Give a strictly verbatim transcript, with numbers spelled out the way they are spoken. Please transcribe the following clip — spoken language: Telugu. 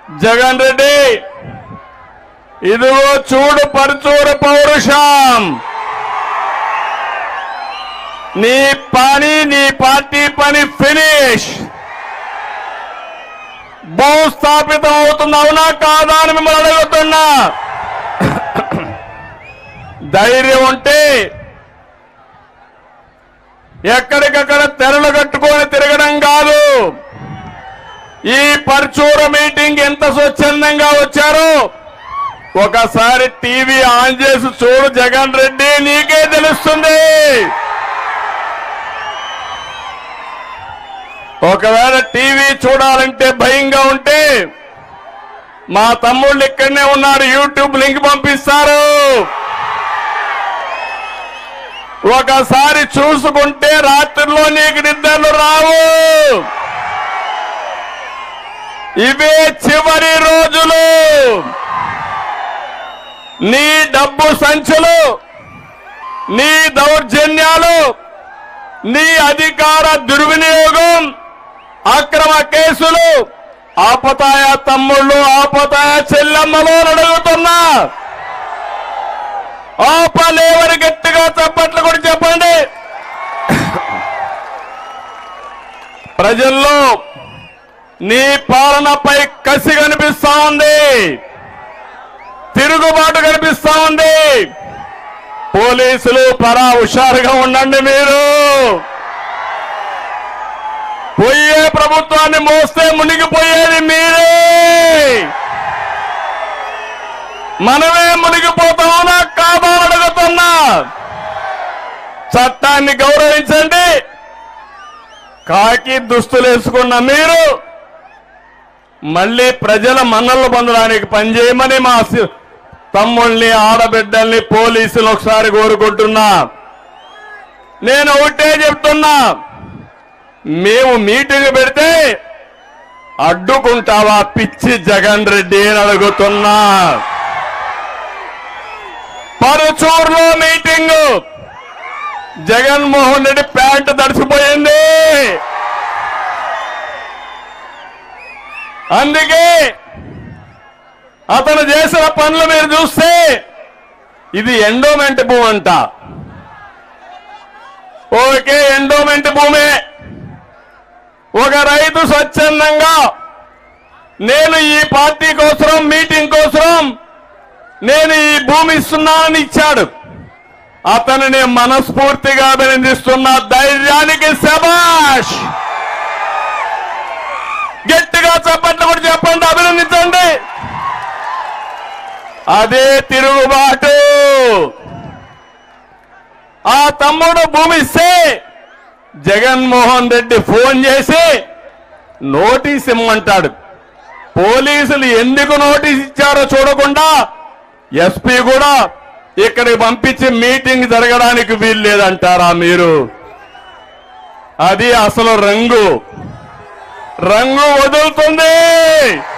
జగన్ రెడ్డి ఇదిగో చూడు పరుచూరు పౌరుషం. నీ పని నీ పార్టీ పని ఫినిష్. భూస్థాపితం అవుతుంది, అవునా కాదా అని మిమ్మల్ని అడుగుతున్నా. ధైర్యం ఉంటే ఎక్కడికక్కడ తెరలు కట్టుకొని తిరగడం కాదు. ఈ పరుచూరు మీటింగ్ ఎంత స్వచ్ఛందంగా వచ్చారో ఒకసారి టీవీ ఆన్ చేసి చూడు జగన్ రెడ్డి, నీకే తెలుస్తుంది. ఒకవేళ టీవీ చూడాలంటే భయంగా ఉంటే మా తమ్ముళ్ళు ఇక్కడనే ఉన్నారు, యూట్యూబ్ లింక్ పంపిస్తారు. ఒకసారి చూసుకుంటే రాత్రిలో నీకు నిద్రలు రావు. ఇవే చివరి రోజులు. నీ డబ్బు సంచులు, నీ దౌర్జన్యాలు, నీ అధికార దుర్వినియోగం, అక్రమ కేసులు ఆపతాయా తమ్ముళ్ళు, ఆపతాయా చెల్లెమ్మలు అడుగుతున్నా. ఆపలేవని గట్టిగా చప్పట్లు కూడా చెప్పండి. ప్రజల్లో నీ పాలనపై కసి కనిపిస్తా ఉంది, తిరుగుబాటు కనిపిస్తా ఉంది. పోలీసులు పరా హుషారుగా ఉండండి. మీరు పోయే ప్రభుత్వాన్ని మోస్తే మునిగిపోయేది మీరే. మనమే మునిగిపోతామన్నా కాదా అడుగుతున్నా. చట్టాన్ని గౌరవించండి. కాకి దుస్తులు వేసుకున్న మీరు మళ్ళీ ప్రజల మన్నలు పొందడానికి పనిచేయమని మా తమ్ముళ్ళని, ఆడబిడ్డల్ని, పోలీసులు ఒకసారి కోరుకుంటున్నా. నేను ఒకటే చెప్తున్నా, మేము మీటింగ్ పెడితే అడ్డుకుంటావా పిచ్చి జగన్ రెడ్డి అని అడుగుతున్నా. పరుచూరులో మీటింగ్, జగన్మోహన్ రెడ్డి ప్యాంటు తడిసిపోయింది. అందుకే అతను చేసిన పనులు మీరు చూస్తే ఇది ఎండోమెంట్ భూమి అంట. ఓకే, ఎండోమెంట్ భూమే. ఒక రైతు స్వచ్ఛందంగా నేను ఈ పార్టీ కోసం, మీటింగ్ కోసం నేను ఈ భూమి ఇస్తున్నానని ఇచ్చాడు. అతనిని మనస్ఫూర్తిగా అభినందిస్తున్న. ధైర్యానికి శభాష్. గట్టిగా చప్పట్లు కూడా చెప్పండి, అభినందించండి. అదే తిరుగుబాటు. ఆ తమ్ముడు భూమి ఇస్తే జగన్మోహన్ రెడ్డి ఫోన్ చేసి నోటీస్ ఇమ్మంటాడు. పోలీసులు ఎందుకు నోటీస్ ఇచ్చారో చూడకుండా ఎస్పీ కూడా ఇక్కడికి పంపించి మీటింగ్ జరగడానికి వీలు లేదంటారా మీరు? అది అసలు రంగు రంగు వదులుతుంది.